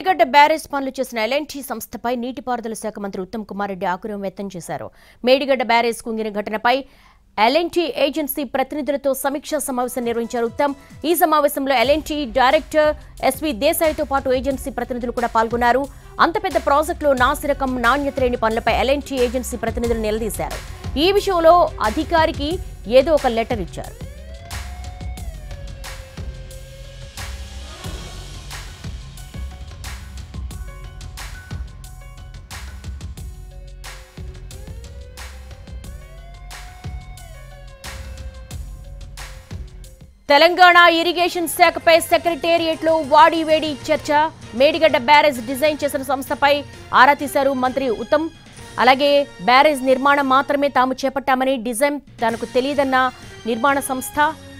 Medigadda barrage పనులు చేసిన L&T సంస్థపై నీటిపారుదల శాఖ మంత్రి ఉత్తమ్ కుమార్ రెడ్డి ఆగ్రహం వ్యక్తం చేశారు. మేడిగడ్డ బ్యారేజ్ కుంగిన ఘటనపై ఎల్ఎన్టీ ఏజెన్సీ ప్రతినిధులతో సమీక్షా సమావేశం నిర్వహించారు ఉత్తమ్. ఈ సమావేశంలో ఎల్ఎన్టీ డైరెక్టర్ ఎస్వి దేశాయ్తో పాటు ఏజెన్సీ ప్రతినిధులు కూడా పాల్గొన్నారు. అంత పెద్ద ప్రాజెక్టులో నాసిరకం నాణ్యత లేని పనులపై ఎల్ఎన్టీ ఏజెన్సీ ప్రతినిధులు నిలదీశారు. ఈ విషయంలో అధికారికి ఏదో ఒక లెటర్ ఇచ్చారు. తెలంగాణ ఇరిగేషన్ శాఖపై సెక్రటేరియట్లో వాడివేడి చర్చ. మేడిగడ్డ బ్యారేజ్ డిజైన్ చేసిన సంస్థపై ఆరా తీశారు మంత్రి ఉత్తమ్. అలాగే బ్యారేజ్ నిర్మాణం మాత్రమే తాము చేపట్టామని, డిజైన్ తనకు తెలియదన్న నిర్మాణ సంస్థ.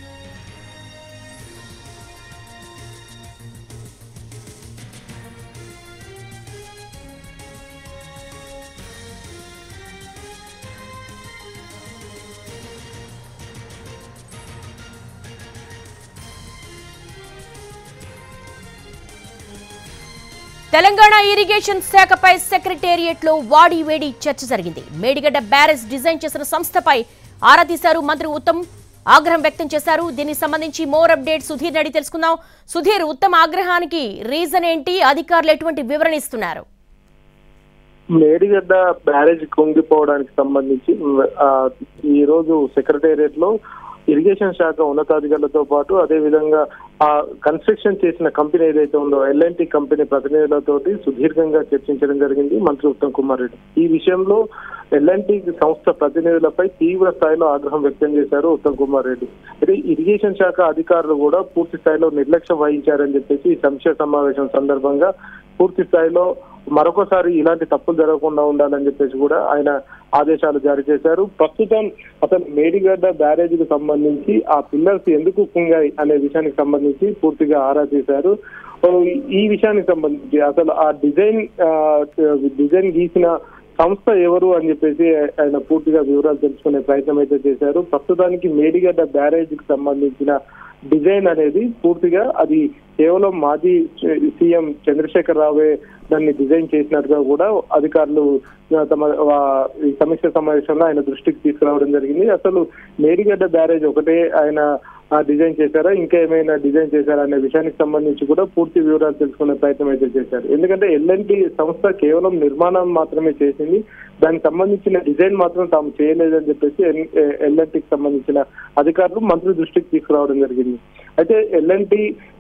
తెలంగాణ ఇరిగేషన్ శాఖపై సెక్రటేరియట్లో వాడివేడి చర్చ జరిగింది. మేడిగడ్డ బ్యారేజ్ డిజైన్ చేసిన సంస్థపై ఆరా తీశారు మంత్రి ఉత్తమ్. ఆగ్రహం వ్యక్తం చేశారు. దీనికి సంబంధించి మోర్ అప్డేట్ సుధీర్ అడిగి తెలుసుకుందాం. సుధీర్, ఉత్తమ్ ఆగ్రహానికి రీజన్ ఏంటి? అధికారులు ఎటువంటి వివరణ ఇస్తున్నారు? మేడిగడ్డ బ్యారేజ్ కుంగిపోవడానికి సంబంధించి ఈ రోజు సెక్రటేరియట్ లో ఇరిగేషన్ శాఖ ఉన్నతాధికారులతో పాటు అదే విధంగా ఆ కన్స్ట్రక్షన్ చేసిన కంపెనీ ఏదైతే ఉందో ఎల్ఎన్టీ కంపెనీ ప్రతినిధులతోటి సుదీర్ఘంగా చర్చించడం జరిగింది మంత్రి ఉత్తమ్ కుమార్ రెడ్డి. ఈ విషయంలో ఎల్ఎన్టీ సంస్థ ప్రతినిధులపై తీవ్ర స్థాయిలో ఆగ్రహం వ్యక్తం చేశారు ఉత్తమ్ కుమార్ రెడ్డి. అయితే ఇరిగేషన్ శాఖ అధికారులు కూడా పూర్తి స్థాయిలో నిర్లక్ష్యం వహించారని చెప్పేసి ఈ సమీక్ష సమావేశం సందర్భంగా పూర్తి స్థాయిలో మరొకసారి ఇలాంటి తప్పులు జరగకుండా ఉండాలని చెప్పేసి కూడా ఆయన ఆదేశాలు జారీ చేశారు. ప్రస్తుతం అతను మేడిగడ్డ బ్యారేజ్ కు సంబంధించి ఆ పిల్లర్స్ ఎందుకు కుంగాయి అనే విషయానికి సంబంధించి పూర్తిగా ఆరా తీశారు. ఈ విషయానికి సంబంధించి అసలు ఆ డిజైన్ గీసిన సంస్థ ఎవరు అని చెప్పేసి ఆయన పూర్తిగా వివరాలు తెలుసుకునే ప్రయత్నం అయితే చేశారు. ప్రస్తుతానికి మేడిగడ్డ బ్యారేజ్ కి సంబంధించిన డిజైన్ అనేది పూర్తిగా అది కేవలం మాజీ సీఎం చంద్రశేఖర్ రావే దాన్ని డిజైన్ చేసినట్టుగా కూడా అధికారులు తమ సమీక్ష సమావేశంలో ఆయన దృష్టికి తీసుకురావడం జరిగింది. అసలు మేడిగడ్డ బ్యారేజ్ ఒకటే ఆయన డిజైన్ చేశారా, ఇంకా ఏమైనా డిజైన్ చేశారా అనే విషయానికి సంబంధించి కూడా పూర్తి వివరాలు తెలుసుకునే ప్రయత్నం అయితే చేశారు. ఎందుకంటే ఎల్ఎన్టీ సంస్థ కేవలం నిర్మాణం మాత్రమే చేసింది, దానికి సంబంధించిన డిజైన్ మాత్రం తాము చేయలేదని చెప్పేసి ఎల్ఎన్టీకి సంబంధించిన అధికారులు మంత్రి దృష్టికి తీసుకురావడం జరిగింది. అయితే ఎల్ఎన్టీ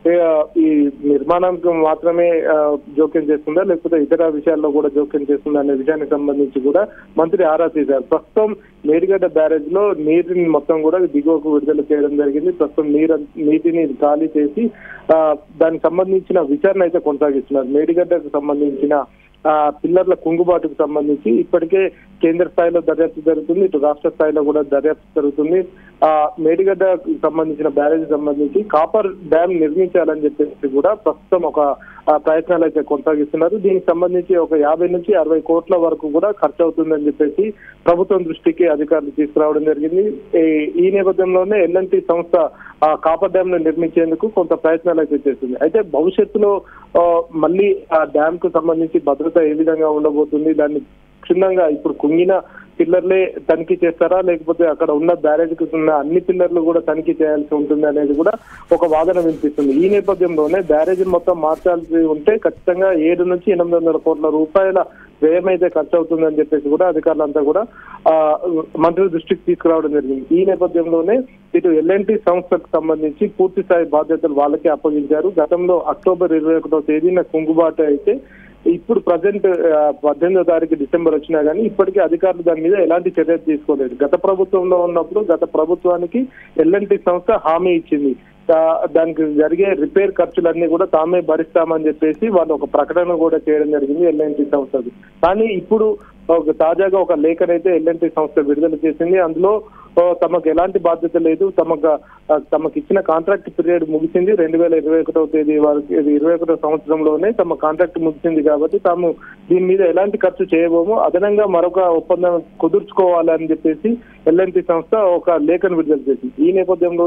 ఈ నిర్మాణానికి మాత్రమే జోక్యం చేస్తుందా లేకపోతే ఇతర విషయాల్లో కూడా జోక్యం చేస్తుందా అనే విషయానికి సంబంధించి కూడా మంత్రి ఆరా తీశారు. ప్రస్తుతం మేడిగడ్డ బ్యారేజ్ లో నీటిని మొత్తం కూడా దిగువకు విడుదల చేయడం జరిగింది. ప్రస్తుతం నీటిని ఖాళీ చేసి దానికి సంబంధించిన విచారణ అయితే కొనసాగిస్తున్నారు. మేడిగడ్డకు సంబంధించిన పిల్లర్ల కుంగుబాటుకు సంబంధించి ఇప్పటికే కేంద్ర స్థాయిలో దర్యాప్తు జరుగుతుంది, ఇటు రాష్ట్ర స్థాయిలో కూడా దర్యాప్తు జరుగుతుంది. మేడిగడ్డకు సంబంధించిన బ్యారేజ్ సంబంధించి కాపర్ డ్యామ్ నిర్మించాలని చెప్పేసి కూడా ప్రస్తుతం ఒక ప్రయత్నాలు అయితే కొనసాగిస్తున్నారు. దీనికి సంబంధించి ఒక 50 నుంచి 60 కోట్ల వరకు కూడా ఖర్చు అవుతుందని చెప్పేసి ప్రభుత్వం దృష్టికి అధికారులు తీసుకురావడం జరిగింది. ఈ నేపథ్యంలోనే ఎల్ఎన్టీ సంస్థ కాపర్ డ్యామ్ ను నిర్మించేందుకు కొంత ప్రయత్నాలు అయితే చేస్తుంది. అయితే భవిష్యత్తులో మళ్ళీ ఆ డ్యామ్ కు సంబంధించి భద్రత ఏ విధంగా ఉండబోతుంది, దాన్ని క్షుణ్ణంగా ఇప్పుడు కుంగిన పిల్లర్లే తనిఖీ చేస్తారా లేకపోతే అక్కడ ఉన్న బ్యారేజ్ కు ఉన్న అన్ని పిల్లర్లు కూడా తనిఖీ చేయాల్సి ఉంటుంది అనేది కూడా ఒక వాదన వినిపిస్తుంది. ఈ నేపథ్యంలోనే బ్యారేజ్ మొత్తం మార్చాల్సి ఉంటే ఖచ్చితంగా 7 నుంచి 800 కోట్ల రూపాయల వ్యయం అయితే ఖర్చు అవుతుందని చెప్పేసి కూడా అధికారులంతా కూడా మంత్రి దృష్టికి తీసుకురావడం జరిగింది. ఈ నేపథ్యంలోనే ఇటు ఎల్ఎన్టీ సంస్థకు సంబంధించి పూర్తి స్థాయి బాధ్యతలు వాళ్ళకే అప్పగించారు. గతంలో అక్టోబర్ 21వ తేదీన కుంగుబాటు అయితే ఇప్పుడు ప్రజెంట్ 18వ తారీఖు డిసెంబర్ వచ్చినా కానీ ఇప్పటికీ అధికారులు దాని మీద ఎలాంటి చర్యలు తీసుకోలేదు. గత ప్రభుత్వంలో ఉన్నప్పుడు గత ప్రభుత్వానికి ఎల్ఎన్టీ సంస్థ హామీ ఇచ్చింది, దానికి జరిగే రిపేర్ ఖర్చులన్నీ కూడా తామే భరిస్తామని చెప్పేసి వాళ్ళు ఒక ప్రకటన కూడా చేయడం జరిగింది ఎల్ఎన్టీ సంస్థకి. కానీ ఇప్పుడు తాజాగా ఒక లేఖనైతే ఎల్ఎన్టీ సంస్థ విడుదల చేసింది. అందులో తమకు ఎలాంటి బాధ్యత లేదు, తమకు ఇచ్చిన కాంట్రాక్ట్ పీరియడ్ ముగిసింది 2021వ తేదీ వరకు, 2021వ సంవత్సరంలోనే తమ కాంట్రాక్ట్ ముగిసింది కాబట్టి తాము దీని మీద ఎలాంటి ఖర్చు చేయబోము, అదనంగా మరొక ఒప్పందం కుదుర్చుకోవాలని చెప్పేసి ఎల్ఎన్టీ సంస్థ ఒక లేఖను విడుదల చేసింది. ఈ నేపథ్యంలోనే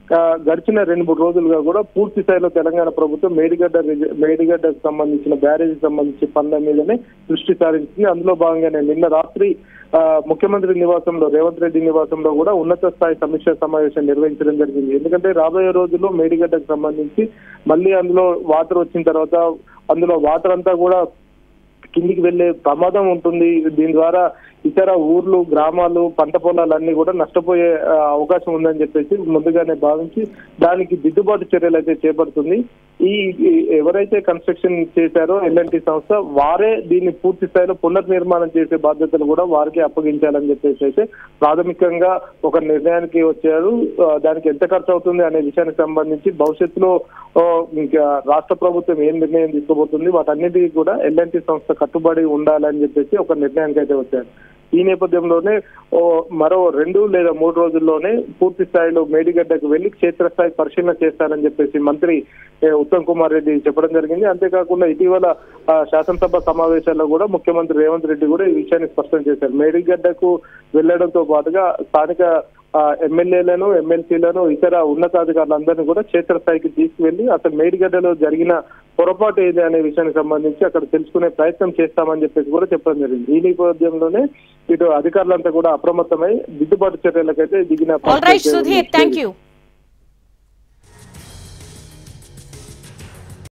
గడిచిన 2-3 రోజులుగా కూడా పూర్తి స్థాయిలో తెలంగాణ ప్రభుత్వం మేడిగడ్డకు సంబంధించిన బ్యారేజీ సంబంధించి పనుల మీదనే దృష్టి సారించింది. అందులో భాగంగానే నిన్న రాత్రి ముఖ్యమంత్రి నివాసంలో రేవంత్ రెడ్డి నివాసంలో కూడా ఉన్నత స్థాయి సమీక్షా సమావేశం నిర్వహించడం జరిగింది. ఎందుకంటే రాబోయే రోజుల్లో మేడిగడ్డకు సంబంధించి మళ్ళీ అందులో వాటర్ వచ్చిన తర్వాత అందులో వాటర్ అంతా కూడా కిందికి వెళ్లే ప్రమాదం ఉంటుంది. దీని ద్వారా ఇతర ఊర్లు, గ్రామాలు, పంట పొలాలన్నీ కూడా నష్టపోయే అవకాశం ఉందని చెప్పేసి ముందుగానే భావించి దానికి దిద్దుబాటు చర్యలు అయితే చేపడుతుంది. ఎవరైతే కన్స్ట్రక్షన్ చేశారో ఎల్ఎన్టీ సంస్థ వారే దీన్ని పూర్తి స్థాయిలో పునర్నిర్మాణం చేసే బాధ్యతలు కూడా వారికి అప్పగించాలని చెప్పేసి అయితే ప్రాథమికంగా ఒక నిర్ణయానికి వచ్చారు. దానికి ఎంత ఖర్చు అవుతుంది అనే విషయానికి సంబంధించి భవిష్యత్తులో ఇంకా రాష్ట్ర ప్రభుత్వం ఏం నిర్ణయం తీసుకోబోతుంది వాటన్నిటికీ కూడా ఎల్ఎన్టీ సంస్థ కట్టుబడి ఉండాలని చెప్పేసి ఒక నిర్ణయానికి అయితే వచ్చారు. ఈ నేపథ్యంలోనే మరో 2 లేదా 3 రోజుల్లోనే పూర్తి స్థాయిలో మేడిగడ్డకు వెళ్లి క్షేత్రస్థాయి పరిశీలన చేస్తారని చెప్పేసి మంత్రి ఉత్తమ్ కుమార్ రెడ్డి చెప్పడం జరిగింది. అంతేకాకుండా ఇటీవల శాసనసభ సమావేశాల్లో కూడా ముఖ్యమంత్రి రేవంత్ రెడ్డి కూడా ఈ విషయాన్ని స్పష్టం చేశారు. మేడిగడ్డకు వెళ్లడంతో పాటుగా స్థానిక ఎమ్మెల్యేలను, ఎమ్మెల్సీలను, ఇతర ఉన్నతాధికారులందరినీ కూడా క్షేత్రస్థాయికి తీసుకువెళ్లి అసలు మేడిగడ్డలో జరిగిన పొరపాటు ఏది అనే విషయానికి సంబంధించి అక్కడ తెలుసుకునే ప్రయత్నం చేస్తామని చెప్పేసి కూడా చెప్పడం జరిగింది. ఈ నేపథ్యంలోనే ఇటు అధికారులంతా కూడా అప్రమత్తమై దిద్దుబాటు చర్యలకైతే దిగిన సుధీర్, థాంక్యూ.